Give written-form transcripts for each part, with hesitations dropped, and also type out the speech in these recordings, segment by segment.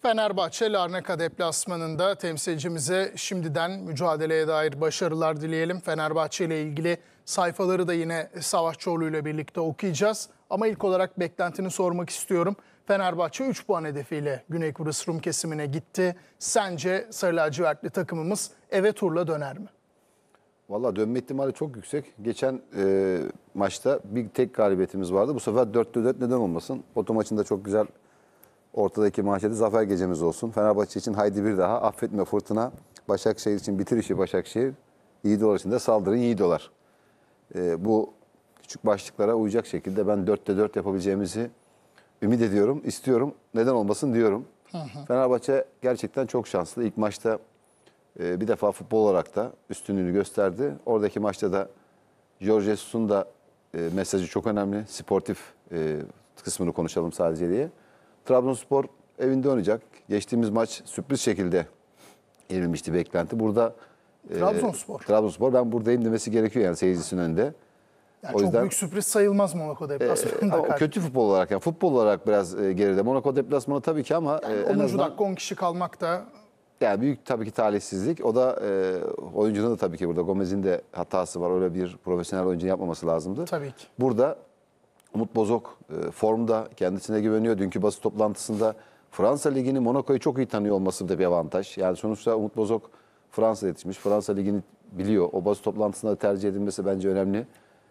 Fenerbahçe Larnaca deplasmanında temsilcimize şimdiden mücadeleye dair başarılar dileyelim. Fenerbahçe ile ilgili sayfaları da yine Savaşçıoğlu ile birlikte okuyacağız. Ama ilk olarak beklentini sormak istiyorum. Fenerbahçe 3 puan hedefiyle Güney Kıbrıs Rum kesimine gitti. Sence Sarı Lacivertli takımımız eve turla döner mi? Valla dönme ihtimali çok yüksek. Geçen maçta bir tek galibiyetimiz vardı. Bu sefer 4-4 neden olmasın? Oto maçında çok güzel ortadaki manşeti zafer gecemiz olsun. Fenerbahçe için haydi bir daha affetme fırtına. Başakşehir için bitir işi Başakşehir. Yiğidolar için de saldırın Yiğidolar. Bu küçük başlıklara uyacak şekilde ben 4'te 4 yapabileceğimizi ümit ediyorum, istiyorum. Neden olmasın diyorum. Fenerbahçe gerçekten çok şanslı. İlk maçta bir defa futbol olarak da üstünlüğünü gösterdi. Oradaki maçta da Jorge Jesus'un da mesajı çok önemli. Sportif kısmını konuşalım sadece diye. Trabzonspor evinde oynayacak. Geçtiğimiz maç sürpriz şekilde yenilmişti beklenti. Burada Trabzonspor ben buradayım demesi gerekiyor yani seyircisinin önünde. Yani çok büyük sürpriz sayılmaz Monaco deplasmanında. Kötü futbol olarak yani futbol olarak biraz geride. Monaco deplasmanı tabii ki ama yani en 10. azından dakika 10 kişi kalmak da yani büyük tabii ki talihsizlik. O da oyuncunun da tabii ki burada Gomez'in de hatası var. Öyle bir profesyonel oyuncu yapmaması lazımdı. Tabii ki. Burada Umut Bozok formda, kendisine güveniyor. Dünkü basın toplantısında Fransa Ligi'ni Monaco'yu çok iyi tanıyor olması da bir avantaj. Yani sonuçta Umut Bozok Fransa'da yetişmiş. Fransa Ligi'ni biliyor. O basın toplantısında tercih edilmesi bence önemli.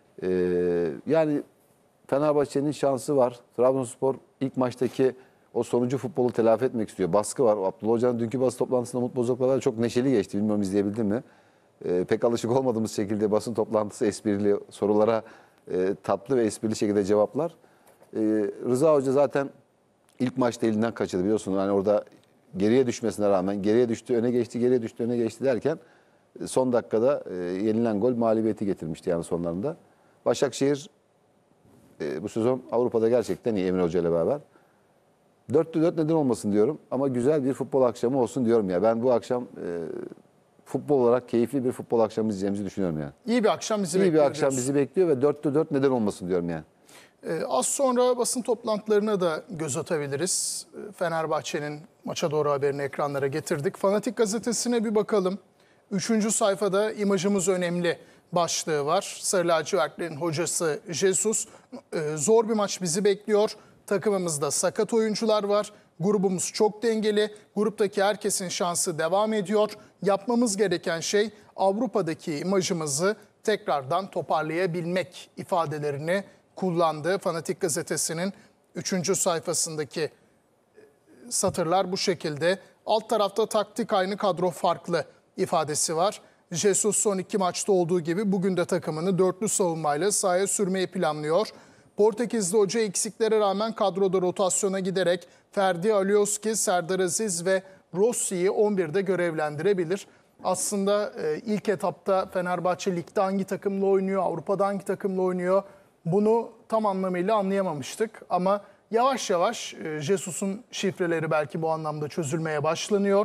Yani Fenerbahçe'nin şansı var. Trabzonspor ilk maçtaki o sonucu futbolu telafi etmek istiyor. Baskı var. Abdullah Hoca'nın dünkü basın toplantısında Umut Bozok'la çok neşeli geçti. Bilmiyorum izleyebildin mi? Pek alışık olmadığımız şekilde basın toplantısı esprili sorulara tatlı ve esprili şekilde cevaplar. Rıza Hoca zaten ilk maçta elinden kaçırdı biliyorsun. Yani orada geriye düşmesine rağmen geriye düştü, öne geçti, geriye düştü, öne geçti derken son dakikada yenilen gol mağlubiyeti getirmişti yani sonlarında. Başakşehir bu sezon Avrupa'da gerçekten iyi Emre Hoca ile beraber. 4'te 4 neden olmasın diyorum ama güzel bir futbol akşamı olsun diyorum ya. Ben bu akşam futbol olarak keyifli bir futbol akşamı izleyeceğimizi düşünüyorum yani. İyi bir akşam bizi bekliyor. İyi bir akşam bizi bekliyor ve 4'te 4 neden olmasın diyorum yani. Az sonra basın toplantılarına da göz atabiliriz. Fenerbahçe'nin maça doğru haberini ekranlara getirdik. Fanatik gazetesine bir bakalım. 3. sayfada imajımız önemli başlığı var. Sarı lacivertlerin hocası Jesus. Zor bir maç bizi bekliyor. Takımımızda sakat oyuncular var. Grubumuz çok dengeli. Gruptaki herkesin şansı devam ediyor. Yapmamız gereken şey Avrupa'daki imajımızı tekrardan toparlayabilmek ifadelerini kullandığı Fanatik gazetesinin 3. sayfasındaki satırlar bu şekilde. Alt tarafta taktik aynı, kadro farklı ifadesi var. Jesus son 2 maçta olduğu gibi bugün de takımını dörtlü savunmayla sahaya sürmeyi planlıyor. Portekizli hoca eksiklere rağmen kadroda rotasyona giderek Ferdi Alioski, Serdar Aziz ve Rossi'yi 11'de görevlendirebilir. Aslında ilk etapta Fenerbahçe ligde hangi takımla oynuyor, Avrupa'da hangi takımla oynuyor bunu tam anlamıyla anlayamamıştık. Ama yavaş yavaş Jesus'un şifreleri belki bu anlamda çözülmeye başlanıyor.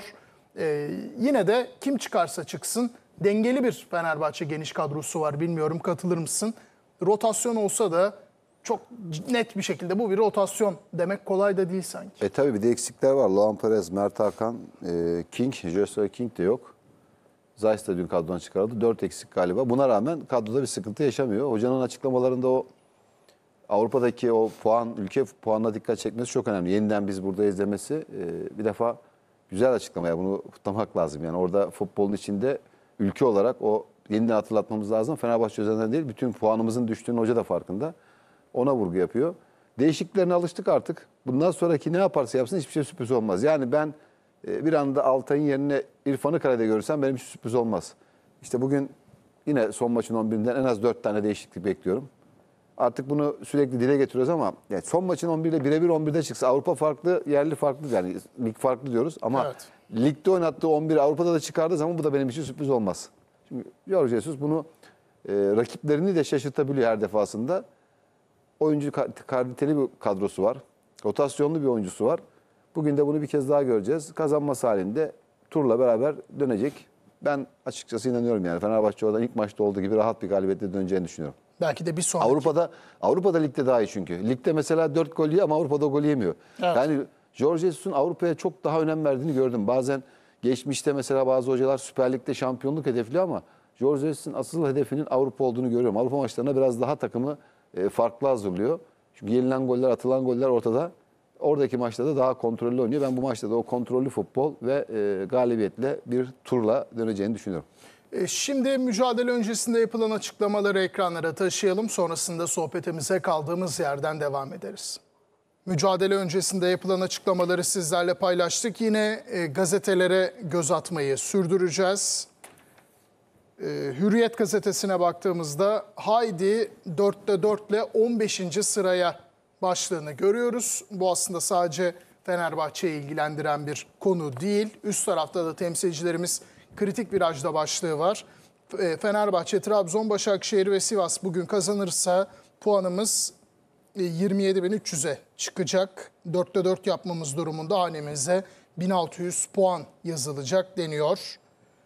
Yine de kim çıkarsa çıksın dengeli bir Fenerbahçe geniş kadrosu var. Bilmiyorum katılır mısın? Rotasyon olsa da çok net bir şekilde bu bir rotasyon demek kolay da değil sanki. Tabii bir de eksikler var. Luan Perez, Mert Hakan, King, Joshua King de yok. Zayt da dün kadrodan çıkarıldı. 4 eksik galiba. Buna rağmen kadroda bir sıkıntı yaşamıyor. Hocanın açıklamalarında o Avrupa'daki o puan, ülke puanına dikkat çekmesi çok önemli. Yeniden biz burada izlemesi bir defa güzel açıklamaya. Bunu kutlamak lazım. Yani orada futbolun içinde ülke olarak o yeniden hatırlatmamız lazım. Fenerbahçe üzerinden değil, bütün puanımızın düştüğünü hoca da farkında. Ona vurgu yapıyor. Değişikliklerine alıştık artık. Bundan sonraki ne yaparsa yapsın hiçbir şey sürpriz olmaz. Yani ben bir anda Altay'ın yerine İrfan'ı kalede görürsem benim hiç sürpriz olmaz. İşte bugün yine son maçın 11'inden en az 4 tane değişiklik bekliyorum. Artık bunu sürekli dile getiriyoruz ama yani son maçın 11 ile birebir 11'de çıksa Avrupa farklı, yerli farklı yani lig farklı diyoruz ama evet. Ligde oynattığı 11 Avrupa'da da çıkardığı zaman bu da benim için sürpriz olmaz. Şimdi Jorge Jesus bunu rakiplerini de şaşırtabiliyor her defasında. Oyuncu kaliteli bir kadrosu var. Rotasyonlu bir oyuncusu var. Bugün de bunu bir kez daha göreceğiz. Kazanması halinde turla beraber dönecek. Ben açıkçası inanıyorum yani. Fenerbahçe oradan ilk maçta olduğu gibi rahat bir galibiyetle döneceğini düşünüyorum. Belki de bir sonraki. Avrupa'da ligde daha iyi çünkü. Ligde mesela 4 gol yiyor ama Avrupa'da gol yemiyor. Evet. Yani Jorge Jesus'un Avrupa'ya çok daha önem verdiğini gördüm. Bazen geçmişte mesela bazı hocalar Süper Lig'de şampiyonluk hedefli ama Jorge Jesus'un asıl hedefinin Avrupa olduğunu görüyorum. Avrupa maçlarına biraz daha takımı farklı hazırlıyor. Çünkü yenilen goller, atılan goller ortada. Oradaki maçlarda daha kontrollü oynuyor. Ben bu maçta da o kontrollü futbol ve galibiyetle bir turla döneceğini düşünüyorum. Şimdi mücadele öncesinde yapılan açıklamaları ekranlara taşıyalım. Sonrasında sohbetimize kaldığımız yerden devam ederiz. Mücadele öncesinde yapılan açıklamaları sizlerle paylaştık. Yine gazetelere göz atmayı sürdüreceğiz. Hürriyet gazetesine baktığımızda haydi 4'te 4 ile 15. sıraya başlığını görüyoruz. Bu aslında sadece Fenerbahçe'yi ilgilendiren bir konu değil. Üst tarafta da temsilcilerimiz kritik virajda başlığı var. Fenerbahçe, Trabzon, Başakşehir ve Sivas bugün kazanırsa puanımız 27.300'e çıkacak. 4'te 4 yapmamız durumunda hanemize 1600 puan yazılacak deniyor.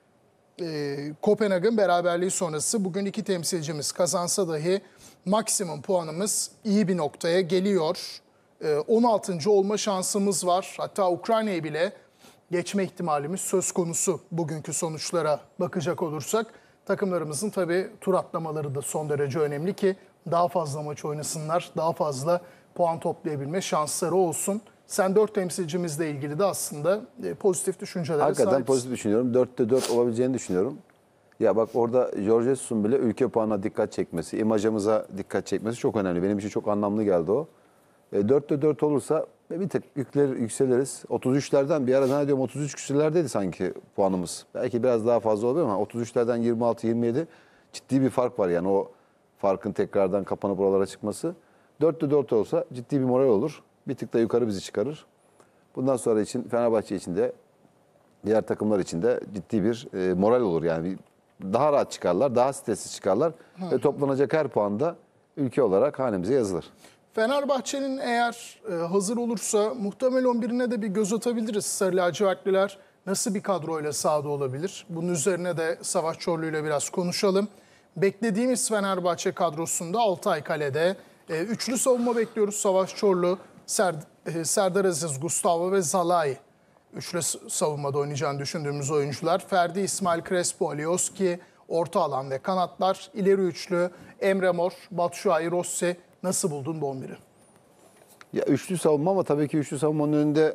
Kopenhag'ın beraberliği sonrası bugün iki temsilcimiz kazansa dahi maksimum puanımız iyi bir noktaya geliyor. 16. olma şansımız var. Hatta Ukrayna'yı bile geçme ihtimalimiz söz konusu bugünkü sonuçlara bakacak olursak. Takımlarımızın tabii tur atlamaları da son derece önemli ki daha fazla maç oynasınlar, daha fazla puan toplayabilme şansları olsun. Sen 4 temsilcimizle ilgili de aslında pozitif düşüncelere Hakikaten sahipsin. pozitif düşünüyorum. 4'te 4 olabileceğini düşünüyorum. Ya bak orada Jorge Jesus'un bile ülke puanına dikkat çekmesi, imajımıza dikkat çekmesi çok önemli. Benim için çok anlamlı geldi o. 4'te 4 olursa bir tık yükseliriz. 33'lerden bir ara zannediyorum 33 küsürlerdeydi sanki puanımız. Belki biraz daha fazla olabilir ama 33'lerden 26-27 ciddi bir fark var yani o farkın tekrardan kapanıp oralara çıkması. 4'te 4 olsa ciddi bir moral olur. Bir tık da yukarı bizi çıkarır. Bundan sonra için Fenerbahçe için de diğer takımlar için de ciddi bir moral olur yani. Daha rahat çıkarlar, daha stresli çıkarlar ve toplanacak her puan da ülke olarak hanemize yazılır. Fenerbahçe'nin eğer hazır olursa muhtemel 11'ine de bir göz atabiliriz. Sarı lacivertliler nasıl bir kadroyla sahada olabilir? Bunun üzerine de Savaş Çorlu ile biraz konuşalım. Beklediğimiz Fenerbahçe kadrosunda Altay kalede. Üçlü savunma bekliyoruz. Savaş Çorlu, Serdar Aziz, Gustavo ve Zalai. Üçlü savunmada oynayacağını düşündüğümüz oyuncular. Ferdi, İsmail Crespo, Alioski, orta alan ve kanatlar. İleri üçlü Emre Mor, Batshuayi, Rossi. Nasıl buldun bu 11'i? Ya üçlü savunma ama tabii ki üçlü savunmanın önünde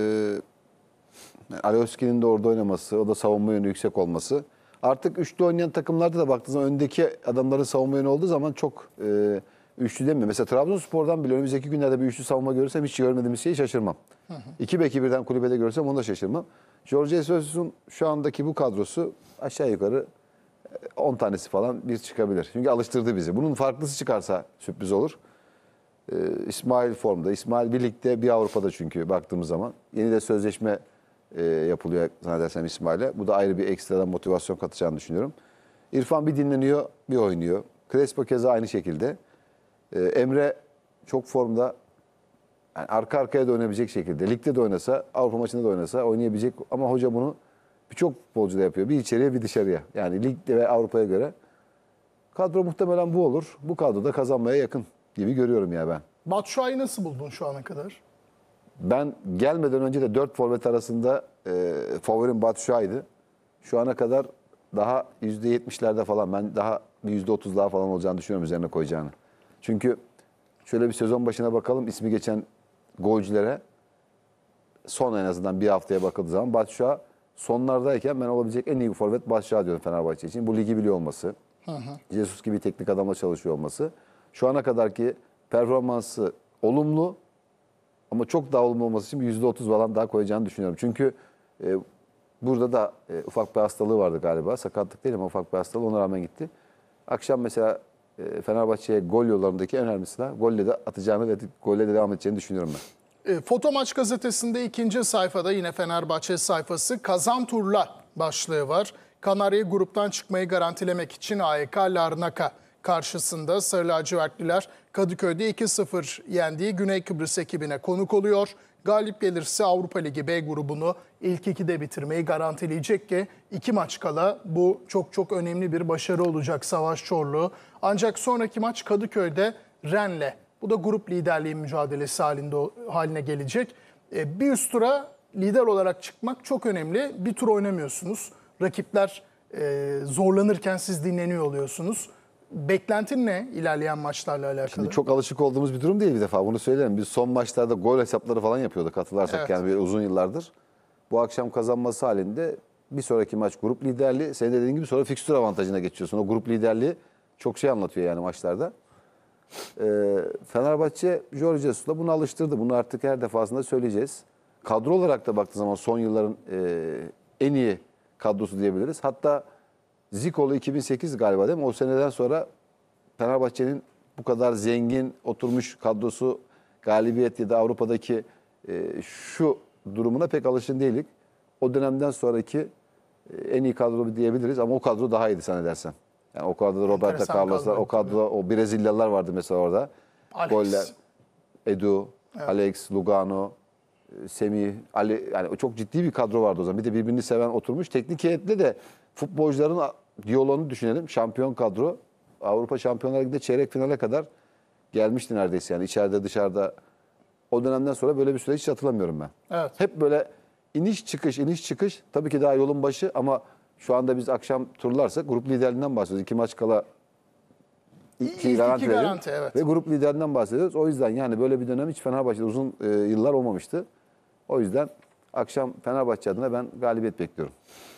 Alioski'nin de orada oynaması, o da savunma yönü yüksek olması. Artık üçlü oynayan takımlarda da baktığınız zaman öndeki adamların savunma yönü olduğu zaman çok üçlü demiyor. Mesela Trabzonspor'dan bile önümüzdeki günlerde bir üçlü savunma görürsem hiç görmediğimiz şeyi şaşırmam. İki beki birden kulübede görsem onu da şaşırmam. Jorge Jesus'un şu andaki bu kadrosu aşağı yukarı 10 tanesi falan bir çıkabilir. Çünkü alıştırdı bizi. Bunun farklısı çıkarsa sürpriz olur. İsmail formda. İsmail birlikte bir Avrupa'da çünkü baktığımız zaman. Yeni de sözleşme yapılıyor zannedersem İsmail'e. Bu da ayrı bir ekstradan motivasyon katacağını düşünüyorum. İrfan bir dinleniyor, bir oynuyor. Crespo keza aynı şekilde. Emre çok formda. Yani arka arkaya da oynayabilecek şekilde. Ligde de oynasa, Avrupa maçında da oynasa oynayabilecek. Ama hoca bunu birçok futbolcu da yapıyor. Bir içeriye bir dışarıya. Yani ligde ve Avrupa'ya göre. Kadro muhtemelen bu olur. Bu kadroda kazanmaya yakın gibi görüyorum ya ben. Batshuayi'yi nasıl buldun şu ana kadar? Ben gelmeden önce de 4 forvet arasında favorim Batshuayi'ydi. Şu ana kadar daha %70'lerde falan ben daha bir %30 daha falan olacağını düşünüyorum üzerine koyacağını. Çünkü şöyle bir sezon başına bakalım ismi geçen golcülere son en azından bir haftaya bakıldığı zaman Batshuayi sonlardayken ben olabilecek en iyi forvet Batshuayi diyorum Fenerbahçe için. Bu ligi biliyor olması, Jesus gibi teknik adamla çalışıyor olması. Şu ana kadarki performansı olumlu ama çok daha olumlu olması için bir %30 falan daha koyacağını düşünüyorum. Çünkü burada da ufak bir hastalığı vardı galiba. Sakatlık değil ama ufak bir hastalığı ona rağmen gitti. Akşam mesela Fenerbahçe'ye gol yollarındaki en önemlisi de golle de atacağını ve golle de devam edeceğini düşünüyorum ben. Foto Maç gazetesinde ikinci sayfada yine Fenerbahçe sayfası Kazan Turla başlığı var. Kanarya gruptan çıkmayı garantilemek için AEK Larnaka karşısında Sarı lacivertliler Kadıköy'de 2-0 yendiği Güney Kıbrıs ekibine konuk oluyor. Galip gelirse Avrupa Ligi B grubunu ilk 2'de bitirmeyi garantileyecek ki 2 maç kala bu çok önemli bir başarı olacak Savaş Çorlu. Ancak sonraki maç Kadıköy'de Rennes'le. Bu da grup liderliği mücadelesi haline gelecek. Bir üst tura lider olarak çıkmak çok önemli. Bir tur oynamıyorsunuz. Rakipler zorlanırken siz dinleniyor oluyorsunuz. Beklentin ne ilerleyen maçlarla alakalı? Şimdi çok alışık olduğumuz bir durum değil bir defa. Bunu söyleyelim. Biz son maçlarda gol hesapları falan yapıyorduk hatırlarsak Evet. yani böyle uzun yıllardır. Bu akşam kazanması halinde bir sonraki maç grup liderliği. Senin de dediğin gibi sonra fikstür avantajına geçiyorsun. O grup liderliği çok şey anlatıyor yani maçlarda. Fenerbahçe Jorge Jesus'la bunu alıştırdı. Bunu artık her defasında söyleyeceğiz. Kadro olarak da baktığı zaman son yılların en iyi kadrosu diyebiliriz. Hatta Zico'lu 2008 galiba değil mi? O seneden sonra Fenerbahçe'nin bu kadar zengin oturmuş kadrosu galibiyet ya da Avrupa'daki şu durumuna pek alışkın değildik. O dönemden sonraki en iyi kadro diyebiliriz ama o kadro daha iyiydi zannedersem. Yani o kadroda Roberto Enteresan Carlos'lar, kadro. o kadro, o Brezilyalılar vardı mesela orada. Alex. Goller. Edu, Alex, Lugano, Semih, Ali, yani o çok ciddi bir kadro vardı o zaman. Bir de birbirini seven oturmuş. Teknik heyette de futbolcuların diyaloğunu düşünelim. Şampiyon kadro. Avrupa Şampiyonlar Ligi'nde çeyrek finale kadar gelmişti neredeyse yani içeride dışarıda. O dönemden sonra böyle bir süreç hiç hatırlamıyorum ben. Evet. Hep böyle iniş çıkış, iniş çıkış. Tabii ki daha yolun başı ama şu anda biz akşam turlarsak grup liderliğinden bahsediyoruz. 2 maç kala İlk iki garanti garanti, evet. ve grup liderinden bahsediyoruz. O yüzden yani böyle bir dönem hiç Fenerbahçe'de uzun yıllar olmamıştı. O yüzden akşam Fenerbahçe adına ben galibiyet bekliyorum.